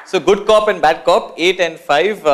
So good cop and bad cop, 8 and 5.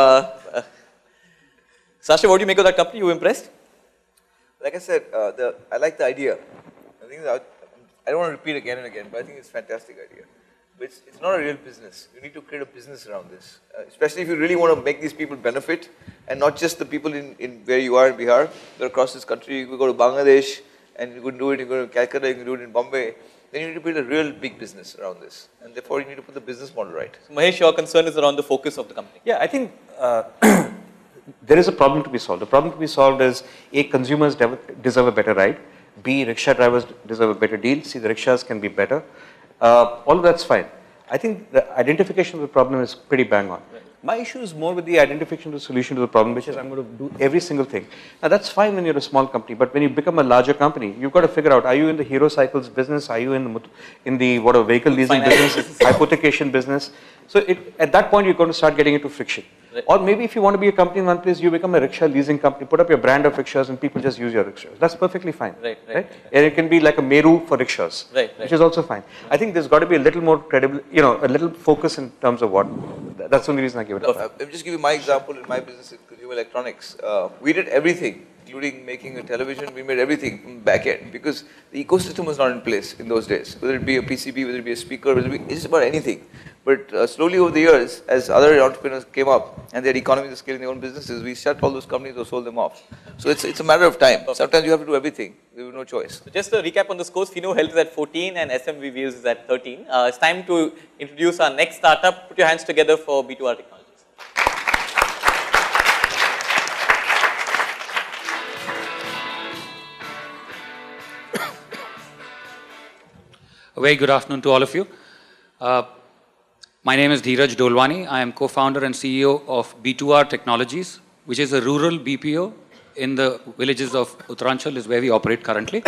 Sasha, what do you make of that company? You impressed? Like I said, I like the idea. I think I don't want to repeat again and again, but I think it's a fantastic idea. But it's not a real business. You need to create a business around this, especially if you really want to make these people benefit, and not just the people in where you are in Bihar, but across this country. You could go to Bangladesh, and you could do it. You go to Calcutta, you can do it in Bombay. Then you need to build a real big business around this, and therefore you need to put the business model right. So Mahesh, your concern is around the focus of the company. Yeah, I think there is a problem to be solved. The problem to be solved is A, consumers deserve a better ride. B, rickshaw drivers deserve a better deal. C, the rickshaws can be better. All of that's fine. I think the identification of the problem is pretty bang on. Right. My issue is more with the identification of the solution to the problem, which is I'm going to do every single thing. Now that's fine when you're a small company, but when you become a larger company, you've got to figure out, are you in the hero cycles business? Are you in the vehicle leasing business, hypothecation business? So at that point, you're going to start getting into friction. Right. Or maybe if you want to be a company in one place, you become a rickshaw leasing company, put up your brand of rickshaws and people just use your rickshaws. That's perfectly fine. Right? And it can be like a Meru for rickshaws, which is also fine. I think there's got to be a little more credible, a little focus in terms of what. That's the only reason I give it up. Let me just give you my example in my business in consumer electronics. We did everything, including making a television. We made everything from the back end because the ecosystem was not in place in those days. Whether it be a PCB, whether it be a speaker, whether it be just about anything. But slowly over the years, as other entrepreneurs came up and they had economies of scale in their own businesses, we shut all those companies or sold them off. So it's a matter of time. Perfect. Sometimes you have to do everything. There is no choice. So just to recap on the scores, Fino Health is at 14 and SMV Views is at 13. It's time to introduce our next startup. Put your hands together for B2R Technologies. A very good afternoon to all of you. My name is Dheeraj Dolwani. I am co-founder and CEO of B2R Technologies, which is a rural BPO in the villages of Uttaranchal, is where we operate currently.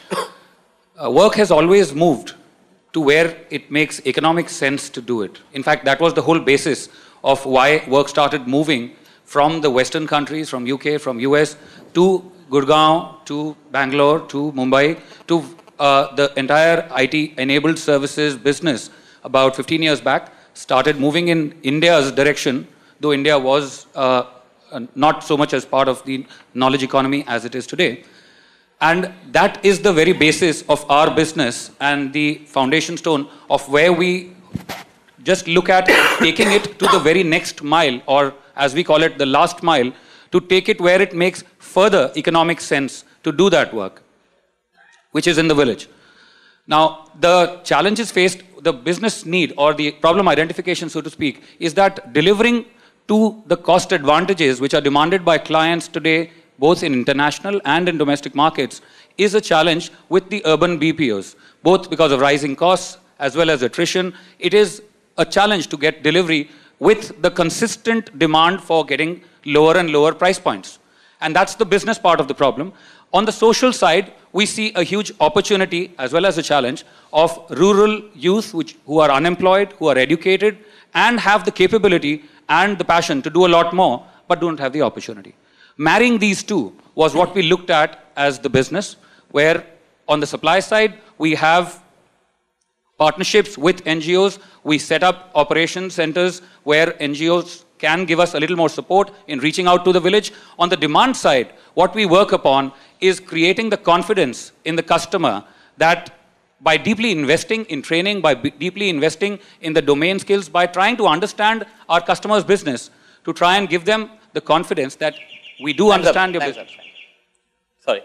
Work has always moved to where it makes economic sense to do it. In fact, that was the whole basis of why work started moving from the Western countries, from UK, from US, to Gurgaon, to Bangalore, to Mumbai, to the entire IT-enabled services business about 15 years back started moving in India's direction, though India was not so much as part of the knowledge economy as it is today. And that is the very basis of our business and the foundation stone of where we just look at taking it to the very next mile, or as we call it, the last mile, to take it where it makes further economic sense to do that work, which is in the village. Now, the challenges faced, the business need or the problem identification, so to speak, is that delivering to the cost advantages which are demanded by clients today, both in international and in domestic markets, is a challenge with the urban BPOs, both because of rising costs as well as attrition. It is a challenge to get delivery with the consistent demand for getting lower and lower price points. And that's the business part of the problem. On the social side, we see a huge opportunity as well as a challenge of rural youth who are unemployed, who are educated, and have the capability and the passion to do a lot more, but don't have the opportunity. Marrying these two was what we looked at as the business, where on the supply side, we have partnerships with NGOs. We set up operation centers where NGOs can give us a little more support in reaching out to the village. On the demand side, what we work upon is creating the confidence in the customer that by deeply investing in training, by deeply investing in the domain skills, by trying to understand our customer's business, to try and give them the confidence that we do understand your business. Sorry.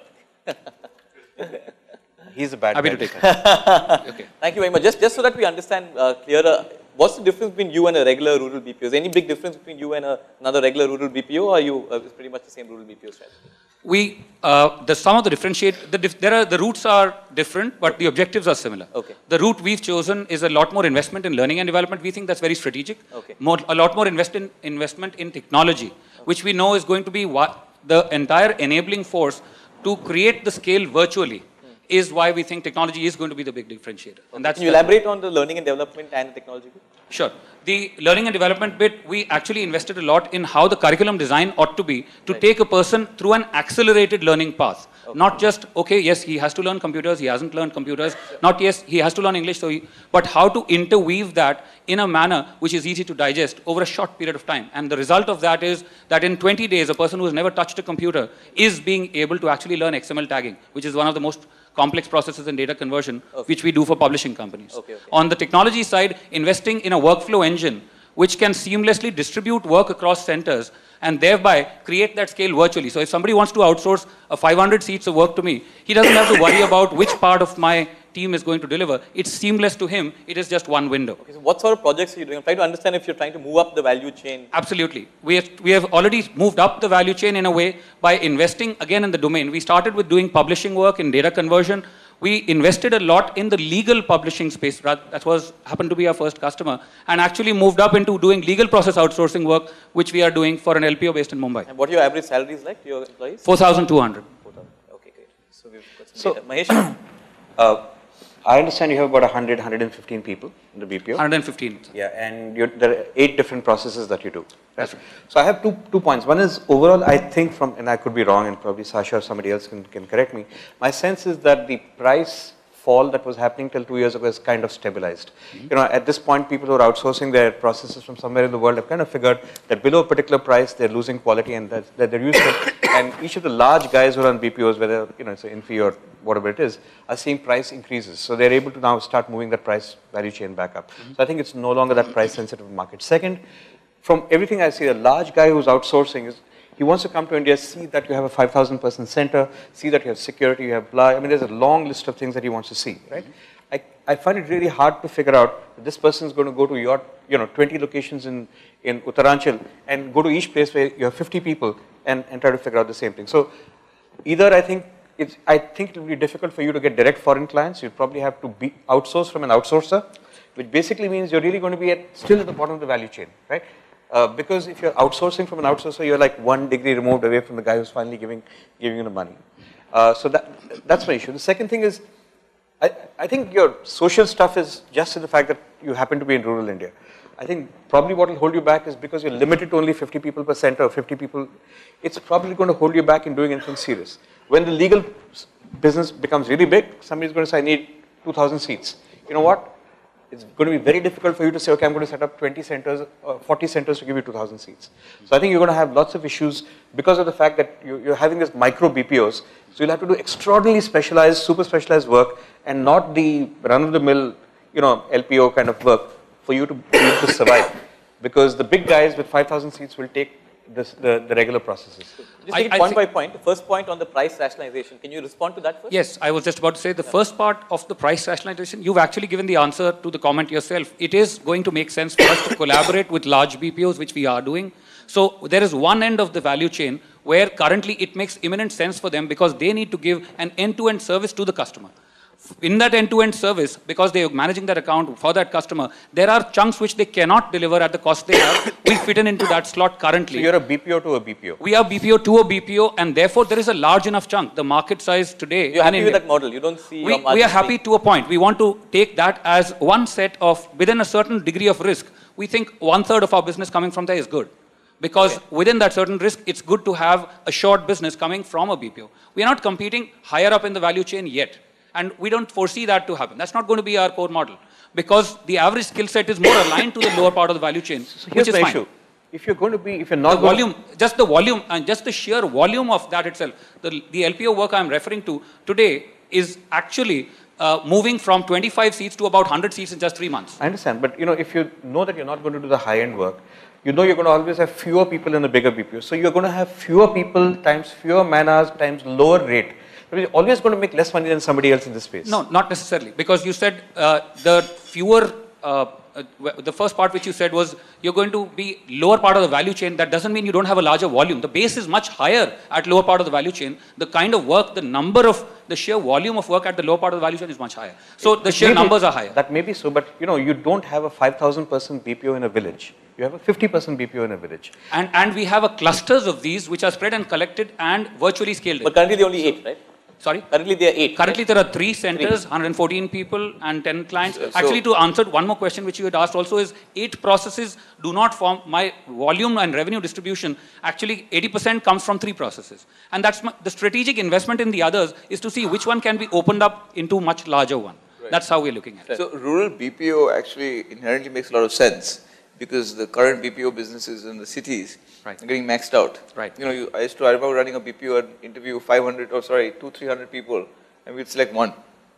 He's a bad Happy guy. to take that. Okay. Thank you very much. Just so that we understand clearer, what's the difference between you and a regular rural BPO? Is there any big difference between you and another regular rural BPO, or are you it's pretty much the same rural BPO strategy? Some of the differentiate, the routes are different, but the objectives are similar. Okay. The route we've chosen is a lot more investment in learning and development. We think that's very strategic. Okay. A lot more investment in technology, which we know is going to be the entire enabling force to create the scale virtually is why we think technology is going to be the big differentiator. And that's Can you elaborate on the learning and development and the technology? Sure. The learning and development bit, we actually invested a lot in how the curriculum design ought to be to take a person through an accelerated learning path. Not just, okay, yes, he has to learn computers, he hasn't learned computers, not yes, he has to learn English, but how to interweave that in a manner which is easy to digest over a short period of time. And the result of that is that in 20 days, a person who has never touched a computer is being able to actually learn XML tagging, which is one of the most complex processes in data conversion, which we do for publishing companies. On the technology side, investing in a workflow engine which can seamlessly distribute work across centers and thereby create that scale virtually. So if somebody wants to outsource 500 seats of work to me, he doesn't have to worry about which part of my team is going to deliver. It's seamless to him. It is just one window. Okay, so what sort of projects are you doing? I'm trying to understand if you're trying to move up the value chain. Absolutely. We have already moved up the value chain in a way by investing again in the domain. We started with doing publishing work in data conversion. We invested a lot in the legal publishing space. That happened to be our first customer, and actually moved up into doing legal process outsourcing work, which we are doing for an LPO based in Mumbai. And what are your average salaries like to your employees? 4,200. 4,000. Okay, great. So we've got some data. Mahesh? I understand you have about 100, 115 people in the BPO. 115. Yeah, and there are 8 different processes that you do. That's right. So I have two points. One is overall, I think and I could be wrong, and probably Sasha or somebody else can correct me. My sense is that the price fall that was happening till 2 years ago is kind of stabilized. You know, at this point, people who are outsourcing their processes from somewhere in the world have kind of figured that below a particular price, they're losing quality, and that they're used to it. And each of the large guys who run BPOs, whether it's an Infi or whatever it is, are seeing price increases. So they're able to now start moving that price value chain back up. So I think it's no longer that price sensitive market. Second, from everything I see, a large guy who's outsourcing he wants to come to India, see that you have a 5,000 person center, see that you have security, you have blah. I mean, there's a long list of things that he wants to see, right? I find it really hard to figure out that this person is going to go to your, 20 locations in Uttaranchal and go to each place where you have 50 people and try to figure out the same thing. So either I think it will be difficult for you to get direct foreign clients. You'll probably have to be outsourced from an outsourcer, which basically means you're really going to be still at the bottom of the value chain, right? Because if you're outsourcing from an outsourcer, you're like 1 degree removed away from the guy who's finally giving you the money. So that's my issue. The second thing is, I think your social stuff is just in the fact that you happen to be in rural India. I think probably what will hold you back is because you're limited to only 50 people per center or 50 people, it's probably going to hold you back in doing anything serious. When the legal business becomes really big, somebody's going to say, I need 2,000 seats. You know what? It's going to be very difficult for you to say, okay, I'm going to set up 20 centers, 40 centers to give you 2,000 seats. So I think you're going to have lots of issues because of the fact that you're having this micro BPOs. So you'll have to do extraordinarily specialized, super specialized work and not the run-of-the-mill, LPO kind of work for you to be able to survive. Because the big guys with 5,000 seats will take the regular processes. Just take it point by point. The first point on the price rationalization. Can you respond to that first? Yes, I was just about to say the first part of the price rationalization, you've actually given the answer to the comment yourself. It is going to make sense for us to collaborate with large BPOs, which we are doing. So there is one end of the value chain where currently it makes imminent sense for them because they need to give an end-to-end service to the customer. In that end-to-end service, because they are managing that account for that customer, there are chunks which they cannot deliver at the cost they have. We fit into that slot currently. So you're a BPO to a BPO. We are BPO to a BPO, and therefore there is a large enough chunk. The market size today. You're happy with that model? You don't see we are happy to a point. We want to take that as one set of, within a certain degree of risk, we think 1/3 of our business coming from there is good. Because within that certain risk, it's good to have a short business coming from a BPO. We are not competing higher up in the value chain yet. And we don't foresee that to happen. That's not going to be our core model. Because the average skill set is more aligned to the lower part of the value chain, so which is the fine. issue. If you're not the volume, just the volume and just the sheer volume of that itself, the LPO work I'm referring to today is actually moving from 25 seats to about 100 seats in just 3 months. I understand, but if you know that you're not going to do the high-end work, you're going to always have fewer people in the bigger BPO. So you're going to have fewer people times fewer man hours times lower rate. You're always going to make less money than somebody else in this space. No, not necessarily. Because you said the fewer, the first part which you said was you're going to be lower part of the value chain. That doesn't mean you don't have a larger volume. The base is much higher at lower part of the value chain. The kind of work, the sheer volume of work at the lower part of the value chain is much higher. So the sheer numbers are higher. That may be so, but you don't have a 5,000 person BPO in a village. You have a 50% BPO in a village. And we have clusters of these which are spread and collected and virtually scaled. But currently the only 8, right? Sorry? Currently there are 8. Currently there are 3 centers, 114 people and 10 clients. Actually, to answer one more question which you had asked also is 8 processes do not form my volume and revenue distribution. Actually, 80% comes from 3 processes. And that's the strategic investment in the others is to see which one can be opened up into much larger one. Right. That's how we're looking at it. So rural BPO actually inherently makes a lot of sense because the current BPO businesses in the cities are getting maxed out. Right. You know, I remember running a BPO and interview 300 people, and we'd select one.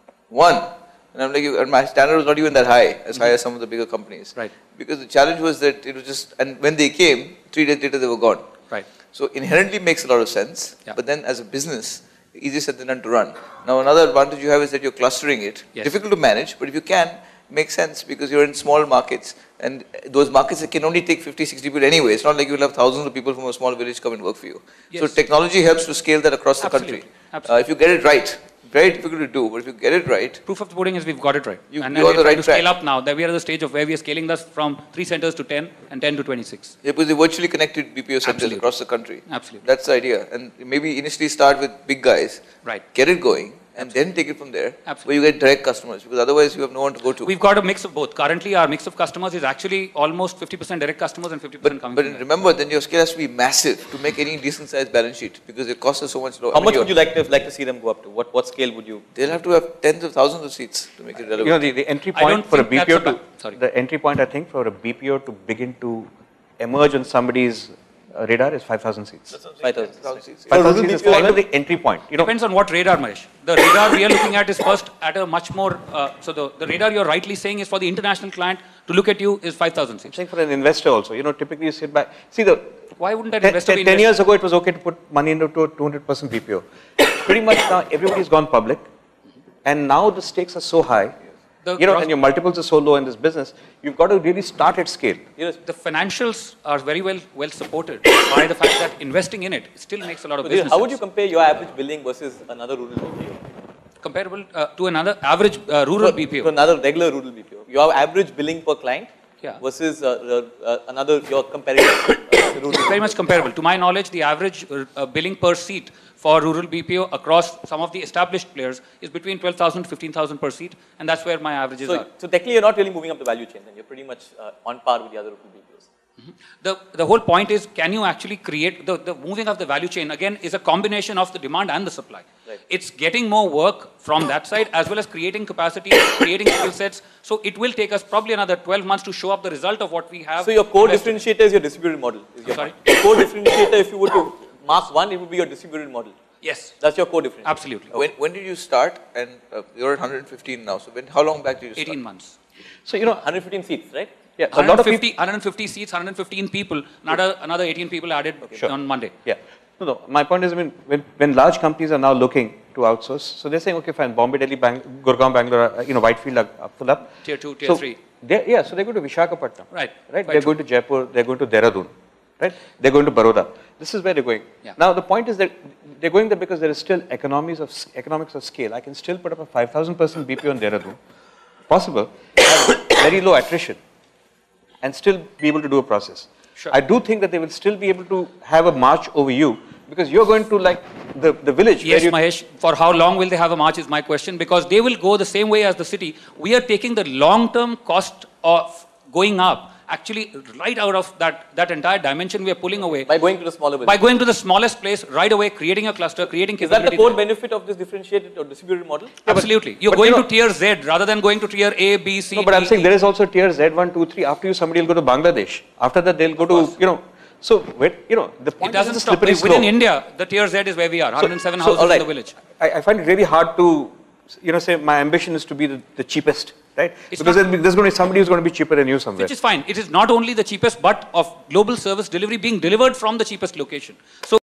And I'm like, and my standard was not even that high, as high as some of the bigger companies. Right. Because the challenge was that it was just, and when they came, 3 days later they were gone. Right. So inherently makes a lot of sense, Yeah. but then as a business, easier said than done to run. Now another advantage you have is that you're clustering it. Yes. Difficult to manage, but if you can, makes sense because you're in small markets and those markets that can only take 50, 60 people anyway. It's not like you'll have thousands of people from a small village come and work for you. Yes. So technology helps to scale that across the Absolutely. country. Absolutely. If you get it right, very difficult to do, but if you get it right, Proof of the pudding is we've got it right. You- and you're on we're the trying right to scale track. up now. That we are at the stage of where we are scaling this from 3 centers to 10 and 10 to 26. because they're virtually connected BPO centers Absolutely. across the country. Absolutely. That's the idea. And maybe initially start with big guys, Right. get it going, and then take it from there, Absolutely. where you get direct customers, because otherwise you have no one to go to. We've got a mix of both. Currently, our mix of customers is actually almost 50% direct customers and 50% coming But from there. remember, then your scale has to be massive to make any decent sized balance sheet, because it costs us so much. How much would you like to see them go up to? What scale would you? They'll have to have tens of thousands of seats to make it relevant. You know, the entry I don't point for a think that's BPO a to, sorry. the entry point I think for a BPO to begin to emerge on somebody's radar is 5,000 seats. 5,000 seats. 5,000 seats is BPO kind of level? the entry point. You know, Depends on what radar, Mahesh. The radar we are looking at is first at a much more, so the radar you're rightly saying is for the international client to look at you is 5,000 I'm seats. saying for an investor also, you know, typically you sit back. See, the Why wouldn't that 10, investor be 10 invest- years ago, it was okay to put money into a 200% BPO. Pretty much now, everybody's gone public, and now the stakes are so high. The You know, gross- and your multiples are so low in this business. You've got to really start at scale. The financials are very well supported by the fact that investing in it still makes a lot of So, business how would you sense. compare your average billing versus another rural BPO? Comparable to another average rural To BPO. another regular rural BPO. Your average billing per client Yeah. versus another your competitor rural. Very much comparable. To my knowledge, the average billing per seat for rural BPO across some of the established players is between 12,000 to 15,000 per seat, and that's where my averages are. So technically, you're not really moving up the value chain. Then you're pretty much on par with the other rural BPOs. The whole point is, can you actually create, the moving of the value chain, again, is a combination of the demand and the supply. Right. It's getting more work from that side, as well as creating capacity, creating skill sets. So it will take us probably another 12 months to show up the result of what we have. So your core invested in. differentiator is your distributed model. Is your Sorry? Your core differentiator, if you were to mark one, it would be your distributed model. Yes, That's your core differentiator. absolutely. When did you start? And you're at 115 now. So how long back did you start? 18 months. So, you know, 115 seats, right? yeah, a lot of 150 seats, 115 people, another 18 people added Sure. on Monday. Yeah. No, my point is, I mean, when large companies are now looking to outsource, so they're saying, okay, fine, Bombay, Delhi, Gurgaon, Bangalore, you know, Whitefield are full up. Tier 2, tier So 3. So they go to Visakhapatnam. Right. Right. Quite They're true. going to Jaipur, they're going to Dehradun. Right. They're going to Baroda. This is where they're going. Yeah. Now, the point is that they're going there because there is still economics of scale. I can still put up a 5,000 person BPO in Dehradun. Possible. Have very low attrition and still be able to do a process. Sure. I do think that they will still be able to have a march over you because you're going to like the village. Yes, where you, Mahesh, for how long will they have a march is my question, because they will go the same way as the city. We are taking the long-term cost of going up, actually right out of that entire dimension we are pulling away. By going to the smaller By business. going to the smallest place right away, creating a cluster, creating Is that the capability. core there. benefit of this differentiated or distributed model? Absolutely. You're but going you know- to tier Z rather than going to tier A, B, C, no, but I'm D, saying E. there is also tier Z1, 2, 3. After you, somebody will go to Bangladesh. After that, they'll go to, you know. So, you know, the It point doesn't is stop. slippery Within slope. India, the tier Z is where we are, 107 houses all right. in the village. I find it really hard to, you know, say my ambition is to be the cheapest, right? It's because not- there's going to be somebody who's going to be cheaper than you somewhere. Which is fine. It is not only the cheapest, but of global service delivery being delivered from the cheapest location. So